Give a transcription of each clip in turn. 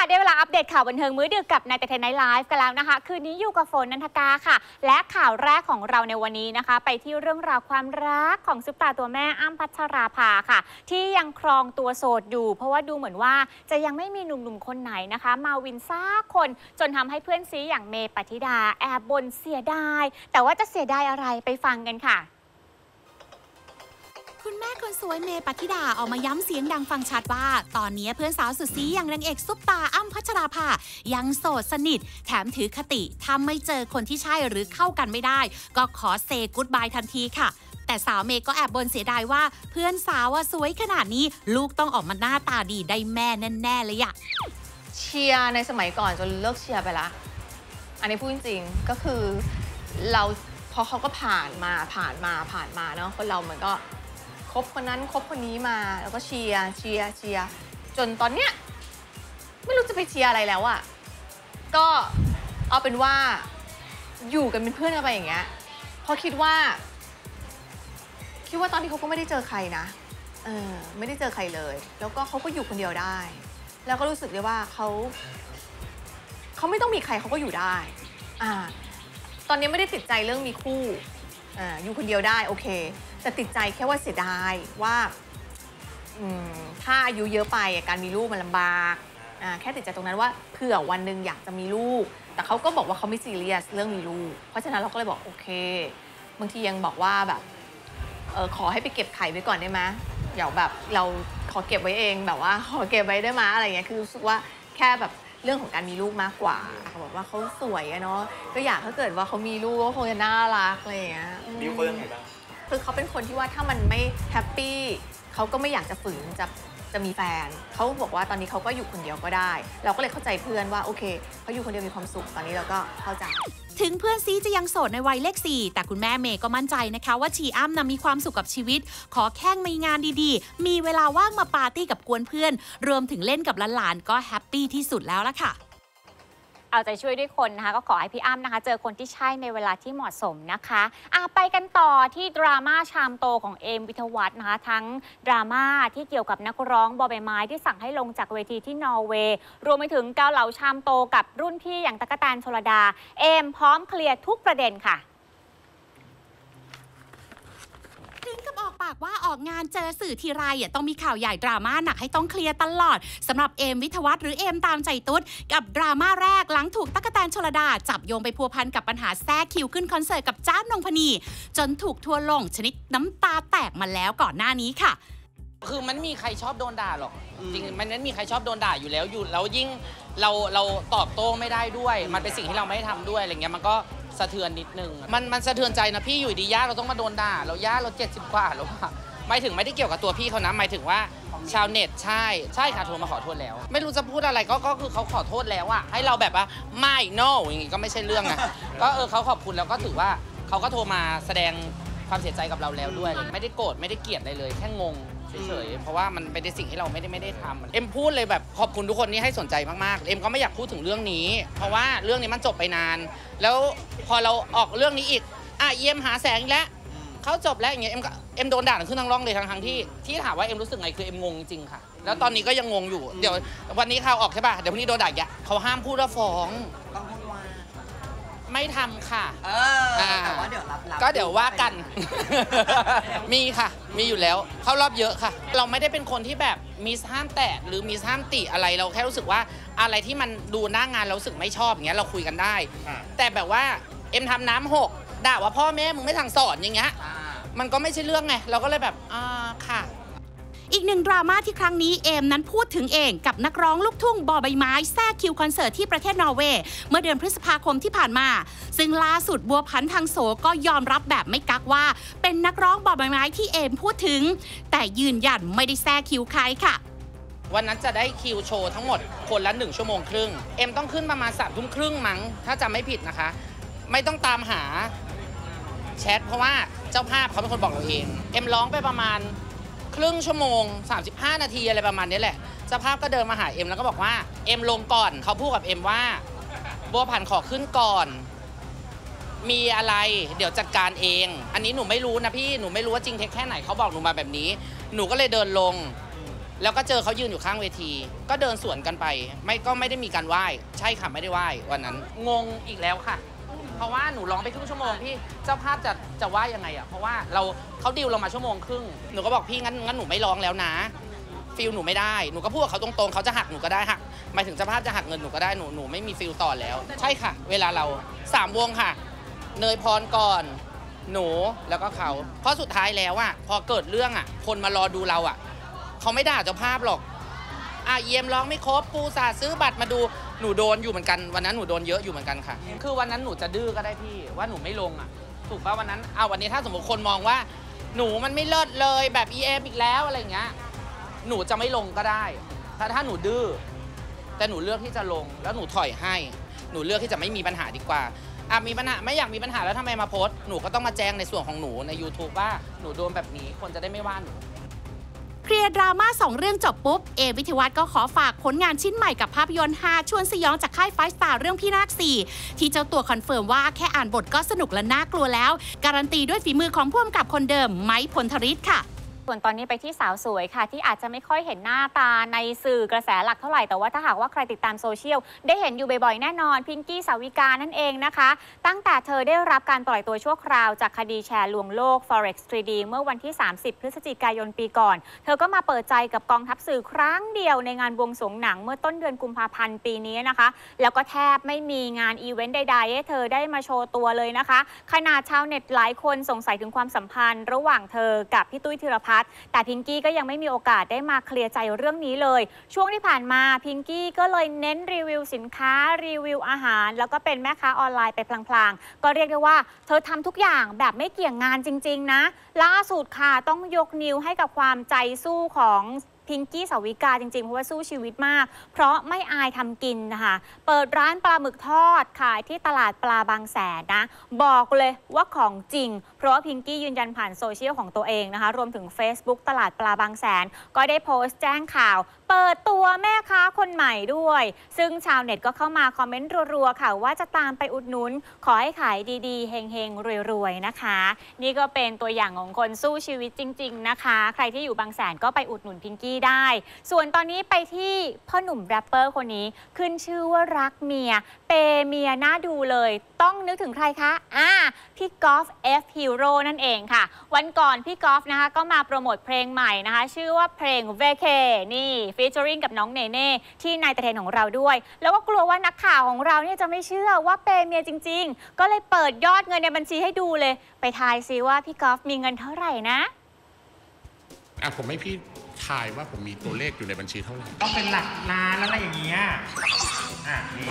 ได้เวลาอัปเดตข่าวบันเทิงมื้อดึกกับนายแต่เทนไนท์ไลฟ์กันแล้วนะคะคืนนี้อยู่กับฝนนันทกาค่ะและข่าวแรกของเราในวันนี้นะคะไปที่เรื่องราวความรักของซุปตาตัวแม่อ้ำพัชราภาค่ะที่ยังครองตัวโสดอยู่เพราะว่าดูเหมือนว่าจะยังไม่มีหนุ่มๆคนไหนนะคะมาวินซ่าคนจนทำให้เพื่อนซีอย่างเมย์ปฏิดาแอบบ่นเสียดายแต่ว่าจะเสียดายอะไรไปฟังกันค่ะคุณแม่คนสวยเมย์ปฏิดาออกมาย้ำเสียงดังฟังชัดว่าตอนนี้เพื่อนสาวสุดซีอย่างนางเอกซุปตาอ้ำพัชราภายังโสดสนิทแถมถือคติถ้าไม่เจอคนที่ใช่หรือเข้ากันไม่ได้ก็ขอเซกู๊ดบายทันทีค่ะแต่สาวเมย์ก็แอบบ่นเสียดายว่าเพื่อนสาวสวยขนาดนี้ลูกต้องออกมาหน้าตาดีได้แม่แน่ๆเลยอะเชียร์ในสมัยก่อนจนเลิกเชียร์ไปละอันนี้พูดจริงๆก็คือเราพอเขาก็ผ่านมาเนาะคนเรามันก็คบคนนั้นคบคนนี้มาแล้วก็เชียร์จนตอนเนี้ยไม่รู้จะไปเชียร์อะไรแล้วอะก็เอาเป็นว่าอยู่กันเป็นเพื่อนกันไปอย่างเงี้ยเพราะคิดว่าตอนนี้เขาก็ไม่ได้เจอใครนะไม่ได้เจอใครเลยแล้วก็เขาก็อยู่คนเดียวได้แล้วก็รู้สึกได้ว่าเขาไม่ต้องมีใครเขาก็อยู่ได้ตอนนี้ไม่ได้ติดใจเรื่องมีคู่อยู่คนเดียวได้โอเคแต่ติดใจแค่ว่าเสียดายว่าถ้าอายุเยอะไปการมีลูกมันลำบากแค่ติดใจตรงนั้นว่าเผื่อวันหนึ่งอยากจะมีลูกแต่เขาก็บอกว่าเขาไม่ซีเรียสเรื่องมีลูกเพราะฉะนั้นเราก็เลยบอกโอเคบางทียังบอกว่าแบบขอให้ไปเก็บไข่ไว้ก่อนได้ไหมเดี๋ยวแบบเราขอเก็บไว้เองแบบว่าขอเก็บไว้ได้ไหมอะไรเงี้ยคือรู้สึกว่าแค่แบบเรื่องของการมีลูกมากกว่าเขาบอกว่าเขาสวยเนาะก็อยากถ้าเกิดว่าเขามีลูกก็คงจะน่ารักอะไรอย่างเงี้ยดิวเขายังไงบ้างคือเขาเป็นคนที่ว่าถ้ามันไม่แฮปปี้เขาก็ไม่อยากจะฝืนจะมีแฟนเขาบอกว่าตอนนี้เขาก็อยู่คนเดียวก็ได้เราก็เลยเข้าใจเพื่อนว่าโอเคเขาอยู่คนเดียวมีความสุขตอนนี้เราก็เข้าใจถึงเพื่อนซีจะยังโสดในวัยเลข4แต่คุณแม่เมย์ก็มั่นใจนะคะว่าชีอ้ำมีความสุขกับชีวิตขอแค่มีงานดีๆมีเวลาว่างมาปาร์ตี้กับกวนเพื่อนรวมถึงเล่นกับหลานๆก็แฮปปี้ที่สุดแล้วล่ะค่ะเอาใจช่วยด้วยคนนะคะก็ขอให้พี่อ้ำนะคะเจอคนที่ใช่ในเวลาที่เหมาะสมนะคะไปกันต่อที่ดราม่าชามโตของเอมวิทวัฒน์นะคะทั้งดราม่าที่เกี่ยวกับนักร้องบอใบไม้ที่สั่งให้ลงจากเวทีที่นอร์เวย์รวมไปถึงเกาเหลาชามโตกับรุ่นพี่อย่างตั๊กแตนชลดาเอมพร้อมเคลียร์ทุกประเด็นค่ะถึงกับออกปากว่าออกงานเจอสื่อทีไรต้องมีข่าวใหญ่ดราม่าหนักให้ต้องเคลียร์ตลอดสำหรับเอมวิทวัฒน์หรือเอมตามใจตุ๊ดกับดราม่าแรกหลังถูกตั๊กแตนชลดาจับโยงไปพัวพันกับปัญหาแทรกคิวขึ้นคอนเสิร์ตกับจ้านงพนีจนถูกทัวร์ลงชนิดน้ำตาแตกมาแล้วก่อนหน้านี้ค่ะคือมันมีใครชอบโดนด่าหรอกจริงมันนั้นมีใครชอบโดนด่าอยู่แล้วแล้วยิ่งเราตอบโต้ไม่ได้ด้วยมันเป็นสิ่งที่เราไม่ได้ทำด้วยอะไรเงี้ยมันก็สะเทือนนิดนึงมันสะเทือนใจนะพี่อยู่ดีย่าเราต้องมาโดนด่าเราย่าเรา70 กว่าแล้วอะไม่ถึงไม่ได้เกี่ยวกับตัวพี่เขานะหมายถึงว่าชาวเน็ตใช่ค่ะโทรมาขอโทษแล้วไม่รู้จะพูดอะไรก็คือเขาขอโทษแล้วอะให้เราแบบว่าไม่ no อย่างงี้ก็ไม่ใช่เรื่องนะก็เขาขอบคุณแล้วก็ถือว่าเขาก็โทรมาแสดงความเสียใจกับเราแล้วด้วยไม่ได้โกรธไม่ได้เกลียดอะไรเลยแค่งงเฉยๆเพราะว่ามันเป็นสิ่งที่เราไม่ได้ทำเอ็มพูดเลยแบบขอบคุณทุกคนที่ให้สนใจมากๆเอ็มก็ไม่อยากพูดถึงเรื่องนี้เพราะว่าเรื่องนี้มันจบไปนานแล้วพอเราออกเรื่องนี้อีกเยี่ยมหาแสงอีกแล้วเขาจบแล้วอย่างเงี้ยเอ็มโดนด่าขึ้นทั้งร่องเลยทั้งที่ถามว่าเอ็มรู้สึกไงคือเอ็มงงจริงค่ะแล้วตอนนี้ก็ยังงงอยู่เดี๋ยววันนี้ข่าวออกใช่ป่ะเดี๋ยวพรุ่งนี้โดนด่าอีกเขาห้ามพูดว่าฟ้องไม่ทำค่ะแต่ว่าเดี๋ยวรับก็เดี๋ยวว่ากัน มีค่ะมีอยู่แล้วเข้ารอบเยอะค่ะเราไม่ได้เป็นคนที่แบบมีห้ามแตะหรือมีห้ามติอะไรเราแค่รู้สึกว่าอะไรที่มันดูหน้างานเราสึกไม่ชอบอย่างเงี้ยเราคุยกันได้แต่แบบว่าเอ็มทำน้ำหกด่าว่าพ่อแม่มึงไม่สั่งสอนอย่างเงี้ยมันก็ไม่ใช่เรื่องไงเราก็เลยแบบค่ะอีกหนึ่งดราม่าที่ครั้งนี้เอมนั้นพูดถึงเองกับนักร้องลูกทุ่งบอใบไม้แทรกคิวคอนเสิร์ตที่ประเทศนอร์เวย์เมื่อเดือนพฤษภาคมที่ผ่านมาซึ่งล่าสุดบัวพันธ์ทางโสก็ยอมรับแบบไม่กักว่าเป็นนักร้องบอใบไม้ที่เอมพูดถึงแต่ยืนยันไม่ได้แทรกคิวใครค่ะวันนั้นจะได้คิวโชว์ทั้งหมดคนละ1 ชั่วโมงครึ่งเอ็มต้องขึ้นประมาณ3 ทุ่มครึ่งมั้งถ้าจำไม่ผิดนะคะไม่ต้องตามหาแชทเพราะว่าเจ้าภาพเขาเป็นคนบอกเราเองเอ็มร้องไปประมาณครึ่งชั่วโมง35 นาทีอะไรประมาณนี้แหละเจ้าภาพก็เดินมาหาเอ็มแล้วก็บอกว่าเอ็มลงก่อนเขาพูดกับเอ็มว่าบัวผันขอขึ้นก่อนมีอะไรเดี๋ยวจัดการเองอันนี้หนูไม่รู้นะพี่หนูไม่รู้ว่าจริงเท็จแค่ไหนเขาบอกหนูมาแบบนี้หนูก็เลยเดินลงแล้วก็เจอเขายืนอยู่ข้างเวทีก็เดินสวนกันไปก็ไม่ได้มีการไหว้ใช่ค่ะไม่ได้ไหว้วันนั้นงงอีกแล้วค่ะเพราะว่าหนูร้องไปครึ่งชั่วโมงพี่เจ้าภาพจะว่ายังไงอ่ะเพราะว่าเขาดิวเรามาชั่วโมงครึ่งหนูก็บอกพี่งั้นหนูไม่ร้องแล้วนะฟิลหนูไม่ได้หนูก็พูดกับเขาตรงๆเขาจะหักหนูก็ได้หักหมายถึงเจ้าภาพจะหักเงินหนูก็ได้หนูไม่มีฟิลต่อแล้วใช่ค่ะเวลาเรา3 วงค่ะเนยพรก่อนหนูแล้วก็เขาเพราะสุดท้ายแล้วอ่ะพอเกิดเรื่องอ่ะคนมารอดูเราอ่ะเขาไม่ด่าเจ้าภาพหรอกเยี่ยมร้องไม่ครบปูสาซื้อบัตรมาดูหนูโดนอยู่เหมือนกันวันนั้นหนูโดนเยอะอยู่เหมือนกันค่ะคือวันนั้นหนูจะดื้อก็ได้พี่ว่าหนูไม่ลงอ่ะถูกป่ะวันนั้นวันนี้ถ้าสมมติคนมองว่าหนูมันไม่เลิศเลยแบบ EM อีกแล้วอะไรอย่างเงี้ยหนูจะไม่ลงก็ได้ถ้าหนูดื้อแต่หนูเลือกที่จะลงแล้วหนูถอยให้หนูเลือกที่จะไม่มีปัญหาดีกว่ามีปัญหาไม่อยากมีปัญหาแล้วทำไมมาโพสต์หนูก็ต้องมาแจ้งในส่วนของหนูใน YouTube ว่าหนูโดนแบบนี้คนจะได้ไม่ว่าหนูเคลียร์ดราม่า2 เรื่องจบปุ๊บวิทยาวัฒน์ก็ขอฝากผลงานชิ้นใหม่กับภาพยนตร์ฮาชวนสยองจากค่าย5 Star เรื่องพี่นาค 4ที่เจ้าตัวคอนเฟิร์มว่าแค่อ่านบทก็สนุกและน่ากลัวแล้วการันตีด้วยฝีมือของผู้กำกับคนเดิมไม้พลธริศค่ะส่วนตอนนี้ไปที่สาวสวยค่ะที่อาจจะไม่ค่อยเห็นหน้าตาในสื่อกระแสหลักเท่าไหร่แต่ว่าถ้าหากว่าใครติดตามโซเชียลได้เห็นอยู่บ่อยๆแน่นอนพิงกี้สาวิกานั่นเองนะคะตั้งแต่เธอได้รับการปล่อยตัวชั่วคราวจากคดีแชร์ลวงโลก Forex 3D เมื่อวันที่30 พฤศจิกายนปีก่อนเธอก็มาเปิดใจกับกองทัพสื่อครั้งเดียวในงานบวงสรวงหนังเมื่อต้นเดือนกุมภาพันธ์ปีนี้นะคะแล้วก็แทบไม่มีงานอีเวนต์ใดๆให้เธอได้มาโชว์ตัวเลยนะคะขนาดชาวเน็ตหลายคนสงสัยถึงความสัมพันธ์ระหว่างเธอกับพี่ตุ้ยธีรพัฒน์แต่พิงกี้ก็ยังไม่มีโอกาสได้มาเคลียร์ใจเรื่องนี้เลยช่วงที่ผ่านมาพิงกี้ก็เลยเน้นรีวิวสินค้ารีวิวอาหารแล้วก็เป็นแม่ค้าออนไลน์ไปพลางๆก็เรียกได้ว่าเธอทำทุกอย่างแบบไม่เกี่ยงงานจริงๆนะล่าสุดค่ะต้องยกนิ้วให้กับความใจสู้ของพิงกี้สาวิกาจริงๆเพราะว่าสู้ชีวิตมากเพราะไม่อายทำกินนะคะเปิดร้านปลาหมึกทอดขายที่ตลาดปลาบางแสนนะบอกเลยว่าของจริงเพราะว่าพิงกี้ยืนยันผ่านโซเชียลของตัวเองนะคะรวมถึง Facebook ตลาดปลาบางแสนก็ได้โพสต์แจ้งข่าวเปิดตัวแม่ค้าคนใหม่ด้วยซึ่งชาวเน็ตก็เข้ามาคอมเมนต์รัวๆค่ะว่าจะตามไปอุดหนุนขอให้ขายดีๆเฮงๆรวยๆนะคะนี่ก็เป็นตัวอย่างของคนสู้ชีวิตจริงๆนะคะใครที่อยู่บางแสนก็ไปอุดหนุนพิงกี้ได้ส่วนตอนนี้ไปที่พ่อหนุ่มแรปเปอร์คนนี้ขึ้นชื่อว่ารักเมียเปเมียน่าดูเลยต้องนึกถึงใครคะพี่กอล์ฟ F Hero นั่นเองค่ะวันก่อนพี่กอล์ฟนะคะก็มาโปรโมทเพลงใหม่นะคะชื่อว่าเพลง VK นี่ฟีเจอริ่งกับน้องเนเน่ที่นายตะเทนของเราด้วยแล้วก็กลัวว่านักข่าวของเราเนี่ยจะไม่เชื่อว่าเปเมียจริงๆก็เลยเปิดยอดเงินในบัญชีให้ดูเลยไปทายซิว่าพี่กอล์ฟมีเงินเท่าไหร่นะผมให้พี่ทายว่าผมมีตัวเลขอยู่ในบัญชีเท่าไหร่ต้องเป็นหลักล้านแล้วอะไรอย่างเงี้ยนี่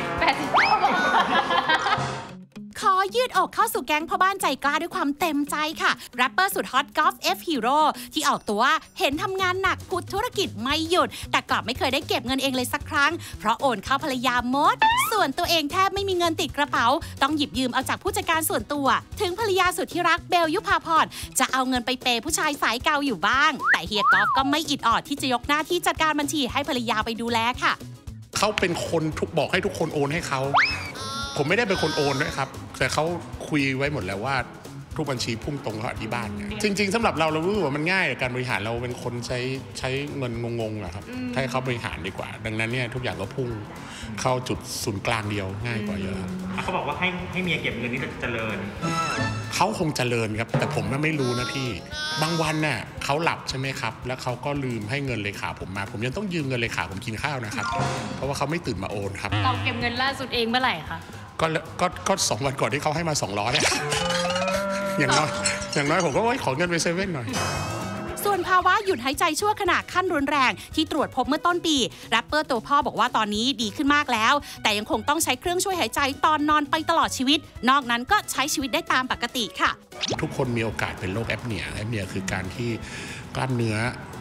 ขอยืดอกเข้าสู่แก๊งพ่อบ้านใจกล้าด้วยความเต็มใจค่ะแรปเปอร์สุดฮอตกอล์ฟ F Hero ที่ออกตัวเห็นทำงานหนักพุทธุรกิจไม่หยุดแต่กลับไม่เคยได้เก็บเงินเองเลยสักครั้งเพราะโอนเข้าภรรยาหมดส่วนตัวเองแทบไม่มีเงินติดกระเป๋าต้องหยิบยืมเอาจากผู้จัดการส่วนตัวถึงภรรยาสุดที่รักเบลยุภาพรจะเอาเงินไปเปย์ผู้ชายสายเกาอยู่บ้างแต่เฮียกอล์ฟก็ไม่อิดออดที่จะยกหน้าที่จัดการบัญชีให้ภรรยาไปดูแลค่ะเขาเป็นคนบอกให้ทุกคนโอนให้เขาผมไม่ได้เป็นคนโอนด้วยครับแต่เขาคุยไว้หมดแล้วว่าทุกบัญชีพุ่งตรงเขาที่บ้านจริงๆสำหรับเรารู้สึกว่ามันง่ายการบริหารเราเป็นคนใช้เงินงงๆอะครับให้เขาบริหารดีกว่าดังนั้นเนี่ยทุกอย่างก็พุ่งเข้าจุดศูนย์กลางเดียวง่ายกว่าเยอะเขาบอกว่าให้เมียเก็บเงินนี่จะเจริญเขาคงเจริญครับแต่ผมไม่รู้นะพี่บางวันน่ะเขาหลับใช่ไหมครับแล้วเขาก็ลืมให้เงินเลขาผมมาผมยังต้องยืมเงินเลขาผมกินข้าวนะครับเพราะว่าเขาไม่ตื่นมาโอนครับเราเก็บเงินล่าสุดเองเมื่อไหร่คะก็2 วันก่อนที่เขาให้มา200อย่างน้อยผมก็ขอเงินไปเซเว่นหน่อยส่วนภาวะหยุดหายใจชั่วขณะขั้นรุนแรงที่ตรวจพบเมื่อต้นปีแรปเปอร์ตัวพ่อบอกว่าตอนนี้ดีขึ้นมากแล้วแต่ยังคงต้องใช้เครื่องช่วยหายใจตอนนอนไปตลอดชีวิตนอกนั้นก็ใช้ชีวิตได้ตามปกติค่ะทุกคนมีโอกาสเป็นโรคแอปเนียคือการที่กล้ามเนื้อ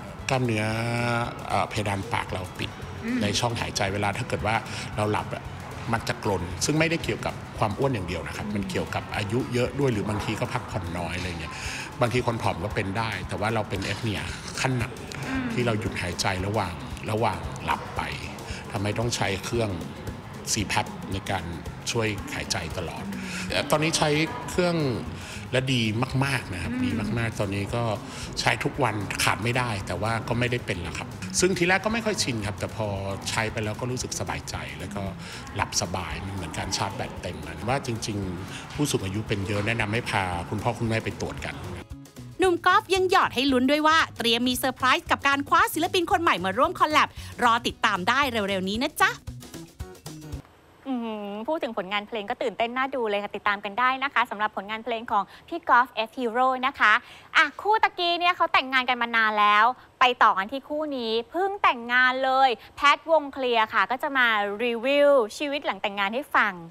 เพดานปากเราปิดในช่องหายใจเวลาถ้าเกิดว่าเราหลับมักจะกรนซึ่งไม่ได้เกี่ยวกับความอ้วนอย่างเดียวนะครับมันเกี่ยวกับอายุเยอะด้วยหรือบางทีก็พักผ่อนน้อยอะไรเงี้ยบางทีคนผอมก็เป็นได้แต่ว่าเราเป็นแอปเนียขั้นหนักที่เราหยุดหายใจระหว่างหลับไปทำให้ต้องใช้เครื่อง CPAP ในการช่วยหายใจตลอดตอนนี้ใช้เครื่องและดีมากๆนะครับดีมากๆตอนนี้ก็ใช้ทุกวันขาดไม่ได้แต่ว่าก็ไม่ได้เป็นแล้วครับซึ่งทีแรกก็ไม่ค่อยชินครับแต่พอใช้ไปแล้วก็รู้สึกสบายใจแล้วก็หลับสบายมันเหมือนการชาร์จแบตเต็มมันว่าจริงๆผู้สูงอายุเป็นเยอะแนะนำให้พาคุณพ่อคุณแม่ไปตรวจกันหนุ่มกอล์ฟยังหยอดให้ลุ้นด้วยว่าเตรียมมีเซอร์ไพรส์กับการคว้าศิลปินคนใหม่มาร่วมคอลแลบรอติดตามได้เร็วๆนี้นะจ๊ะพูดถึงผลงานเพลงก็ตื่นเต้นน่าดูเลยค่ะติดตามกันได้นะคะสำหรับผลงานเพลงของพี่กอล์ฟ F Hero นะคะคู่ตะกี้เนี่ยเขาแต่งงานกันมานานแล้วไปต่อกันที่คู่นี้เพิ่งแต่งงานเลยแพทวงเคลียร์ค่ะก็จะมารีวิวชีวิตหลังแต่งงานให้ฟัง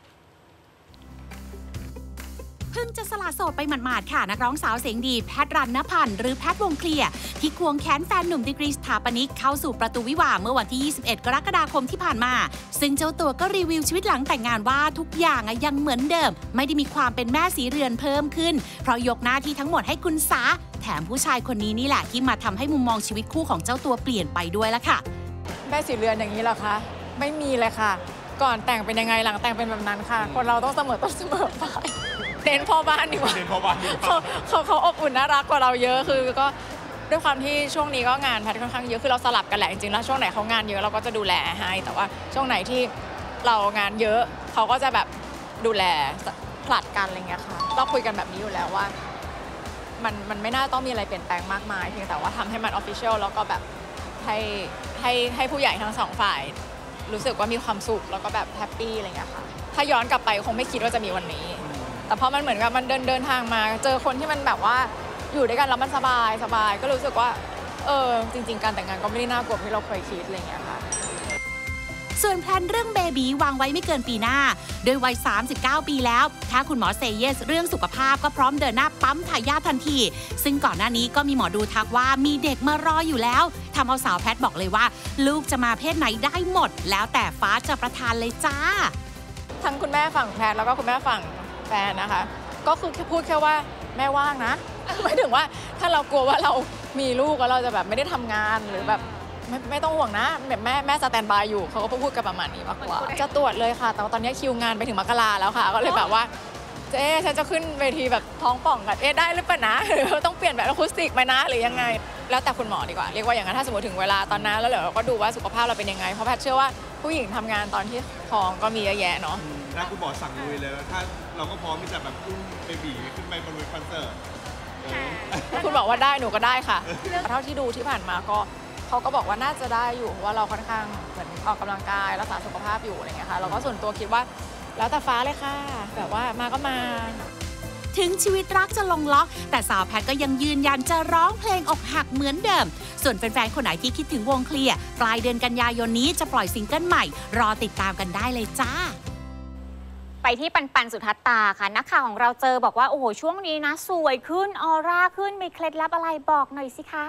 เพิ่งจะสละโสดไปหมาดๆค่ะนักร้องสาวเสียงดีแพทรันณพันธ์หรือแพทวงเคลียร์ที่ควงแขนแฟนหนุ่มดีกรีสถาปนิกเข้าสู่ประตูวิวาห์เมื่อวันที่ 21 กรกฎาคมที่ผ่านมาซึ่งเจ้าตัวก็รีวิวชีวิตหลังแต่งงานว่าทุกอย่างยังเหมือนเดิมไม่ได้มีความเป็นแม่สีเรือนเพิ่มขึ้นเพราะยกหน้าที่ทั้งหมดให้คุณสาแถมผู้ชายคนนี้นี่แหละที่มาทำให้มุมมองชีวิตคู่ของเจ้าตัวเปลี่ยนไปด้วยละค่ะแม่สีเรือนอย่างนี้เหรอคะไม่มีเลยค่ะก่อนแต่งเป็นยังไงหลังแต่งเป็นแบบนั้นค่ะคนเราต้องเสมอต้นเสมอปลายเน้นพ่อบ้านดีกว่าเขาอบอุ่นน่ารักกว่าเราเยอะคือก็ด้วยความที่ช่วงนี้ก็งานแพทค่อนข้างเยอะคือเราสลับกันแหละจริงๆแล้วช่วงไหนเขางานเยอะเราก็จะดูแลให้แต่ว่าช่วงไหนที่เรางานเยอะเขาก็จะแบบดูแลผลัดกันอะไรเงี้ยค่ะก็คุยกันแบบนี้อยู่แล้วว่ามันไม่น่าต้องมีอะไรเปลี่ยนแปลงมากมายเพียงแต่ว่าทำให้มันออฟฟิเชียลแล้วก็แบบให้ผู้ใหญ่ทั้งสองฝ่ายรู้สึกว่ามีความสุขแล้วก็แบบแฮปปี้อะไรเงี้ยค่ะถ้าย้อนกลับไปคงไม่คิดว่าจะมีวันนี้แต่พอมันเหมือนกับมันเดินทางมาเจอคนที่มันแบบว่าอยู่ด้วยกันแล้วมันสบายก็รู้สึกว่าจริงๆการแต่งงานก็ไม่ได้น่ากลัวที่เราเคยคิดอะไรเงี้ยค่ะส่วนแพลนเรื่องเบบีวางไว้ไม่เกินปีหน้าโดยวัย39 ปีแล้วถ้าคุณหมอเซเยสเรื่องสุขภาพก็พร้อมเดินหน้าปั๊มทายาททันทีซึ่งก่อนหน้านี้ก็มีหมอดูทักว่ามีเด็กมารออยู่แล้วทำเอาสาวแพทบอกเลยว่าลูกจะมาเพศไหนได้หมดแล้วแต่ฟ้าจะประทานเลยจ้าทั้งคุณแม่ฝั่งแพทแล้วก็คุณแม่ฝั่งแฟนนะคะก็คือพูดแค่ว่าแม่ว่างนะหมายถึงว่าถ้าเรากลัวว่าเรามีลูกแล้วเราจะแบบไม่ได้ทำงานหรือแบบไม่ต้องห่วงนะแบบแม่สแตนบายอยู่เขาก็พูดกันประมาณนี้มากกว่าจะตรวจเลยค่ะแต่ตอนนี้คิวงานไปถึงมกราแล้วค่ะก็เลยแบบว่าฉันจะขึ้นเวทีแบบท้องป่องกันได้หรือเปล่านะหรือต้องเปลี่ยนแบบอะคูสติกไหมนะหรือยังไงแล้วแต่คุณหมอดีกว่าเรียกว่าอย่างนั้นถ้าสมมติถึงเวลาตอนนั้นแล้วเดี๋ยวเราก็ดูว่าสุขภาพเราเป็นยังไงเพราะแพทย์เชื่อว่าผู้หญิงทำงานตอนที่ท้องก็มีเยอะแยะเนาะถ้าคุณหมอสั่งลุยเลยถ้าเราก็พร้อมที่จะแบบอุ้มเบบีขึ้นไปบนเวทีคอนเสิร์ตคุณบอกว่าได้หนูก็ได้ค่ะเท่าที่ดูที่ผ่านมาก็เขาก็บอกว่าน่าจะได้อยู่เพราะว่าเราค่อนข้างเหมือนออกกำลังกายรักษาสุขภาพอยู่อะไรเงี้ยค่ะเราก็ส่วนตัวคิดว่าแล้วแต่ฟ้าเลยค่ะแบบว่ามาก็มาถึงชีวิตรักจะลงล็อกแต่สาวแพทก็ยังยืนยันจะร้องเพลงอกหักเหมือนเดิมส่วนแฟนๆคนไหนที่คิดถึงวงเคลียร์ปลายเดือนกันยายนนี้จะปล่อยซิงเกิลใหม่รอติดตามกันได้เลยจ้าไปที่ปันสุทัศตาค่ะนักข่าวของเราเจอบอกว่าโอ้โหช่วงนี้นะสวยขึ้นออร่าขึ้นมีเคล็ดลับอะไรบอกหน่อยสิคะ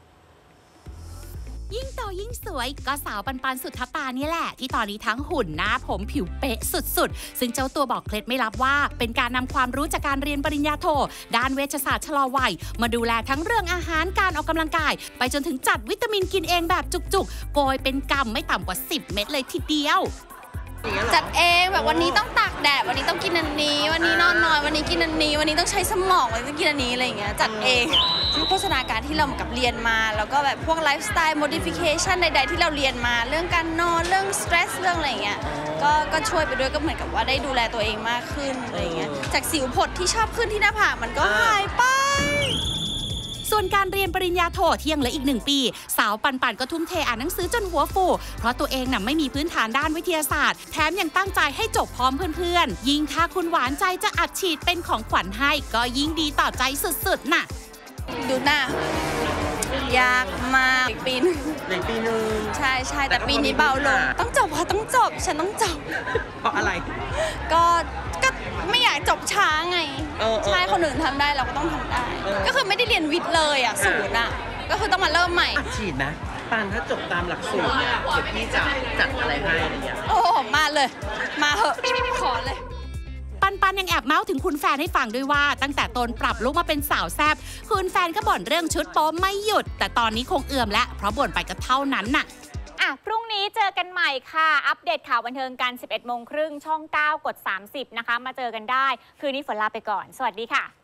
ยิ่งโตยิ่งสวยก็สาวปันสุทัศตานี่แหละที่ตอนนี้ทั้งหุ่นหน้าผมผิวเป๊ะสุดๆซึ่งเจ้าตัวบอกเคล็ดไม่ลับว่าเป็นการนำความรู้จากการเรียนปริญญาโทด้านเวชศาสตร์ชะลอวัยมาดูแลทั้งเรื่องอาหารการออกกำลังกายไปจนถึงจัดวิตามินกินเองแบบจุกๆโกยเป็นกำไม่ต่ำกว่า10 เม็ดเลยทีเดียวจัดเองแบบวันนี้ต้องตากแดดวันนี้ต้องกินอันนี้วันนี้นอนน้อยวันนี้กินอันนี้วันนี้ต้องใช้สมองวันนี้ต้องกินอันนี้อะไรอย่างเงี้ยจัดเองโภชนาการที่เรากับเรียนมาแล้วก็แบบพวกไลฟ์สไตล์โมดิฟิเคชันใดๆที่เราเรียนมาเรื่องการนอนเรื่องสเตรสเรื่องอะไรอย่างเงี้ยก็ช่วยไปด้วยก็เหมือนกับว่าได้ดูแลตัวเองมากขึ้นอะไรอย่างเงี้ยจากสิวผดที่ชอบขึ้นที่หน้าผากมันก็หายไปส่วนการเรียนปริญญาโทที่ยังเหลืออีก1 ปีสาวปันก็ทุ่มเทอ่านหนังสือจนหัวฟูเพราะตัวเองน่ะไม่มีพื้นฐานด้านวิทยาศาสตร์แถมยังตั้งใจให้จบพร้อมเพื่อนๆยิ่งถ้าคุณหวานใจจะอัดฉีดเป็นของขวัญให้ก็ยิ่งดีต่อใจสุดๆน่ะดูหน้ายากมากอีกปีนึงใช่แต่ปีนี้เบาลงต้องจบค่ะต้องจบฉันต้องจบเพราะอะไรก็ไม่อยากจบช้าไงใช่คนอื่นทำได้เราก็ต้องทำได้ก็คือไม่ได้เรียนวิทย์เลยอ่ะศูนย์อ่ะก็คือต้องมาเริ่มใหม่ฉีดนะปันถ้าจบตามหลักสูตรเนี่ยเดี๋ยวพี่จะจัดอะไรให้อะไรอย่างเงี้ยโอ้มาเลยมาเหอะขอเลยปันยังแอบเมาส์ถึงคุณแฟนให้ฟังด้วยว่าตั้งแต่ตนปรับลุคมาเป็นสาวแซ่บคุณแฟนก็บ่นเรื่องชุดโป๊ไม่หยุดแต่ตอนนี้คงเอื่อมแล้วเพราะบ่นไปก็เท่านั้นน่ะพรุ่งนี้เจอกันใหม่ค่ะ อัปเดตข่าวบันเทิงกัน 11 โมงครึ่งช่อง 9 กด 30 นะคะ มาเจอกันได้ คืนนี้ฝนลาไปก่อน สวัสดีค่ะ